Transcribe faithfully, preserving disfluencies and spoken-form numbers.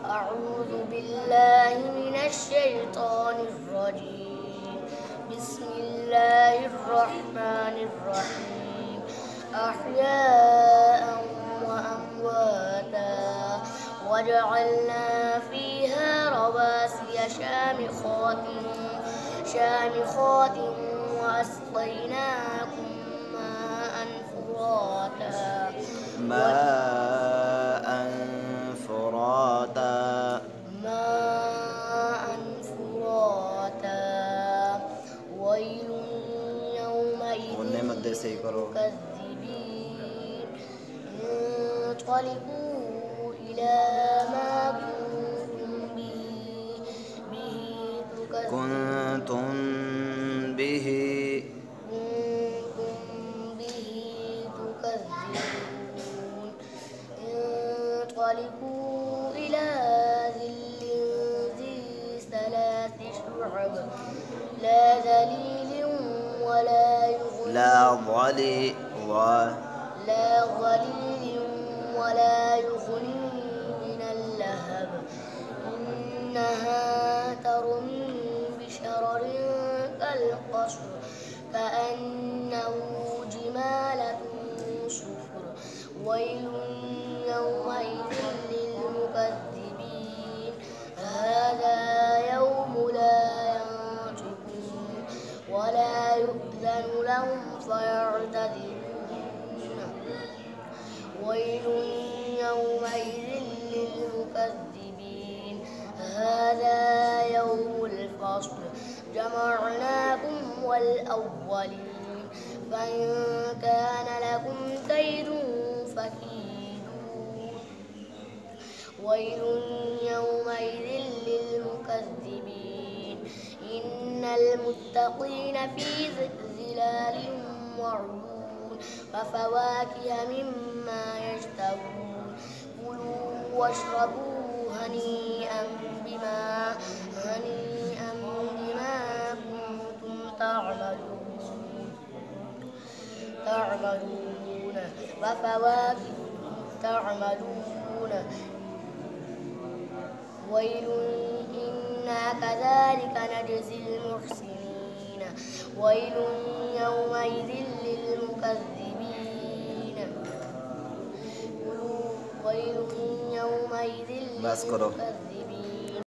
أعوذ بالله من الشيطان الرجيم. بسم الله الرحمن الرحيم. أحياء وأمواتا وجعلنا فيها رواسي شامخات شامخات وأسقيناكم ماء فراتا ماء فراتا ماء فراتا ويل يومئذ للمكذبين. انطلقوا إلى ما كنتم به به تكذبون كنتم به كنتم به تكذبون. انطلقوا إلى ظل ذي ثلاث شعب لا ذليل ولا يغني لا ظليل لا ظليل ولا يغني من اللهب. إنها ترمي بشرر كالقصر كأنه جمالة صفر. ويل يومئذ للمكذبين. هذا يوم لا ينطقون ولا يؤذن لهم فيعتذرون. ويل يومئذ للمكذبين. هذا يوم الفصل جمعناكم والأولين فإن كان لكم كيد فكيدون. ويل يومئذ للمكذبين. إن المتقين في ظلال وعيون وفواكه مما يشتهون. كلوا واشربوا هنيئا بما هنيئا بما كنتم تعملون تعملون وفواكه تعملون. ويل إنا كذلك نجزي المحسنين. ويل يومئذ للمكذبين. ويل يومئذ بس کرو. للمكذبين.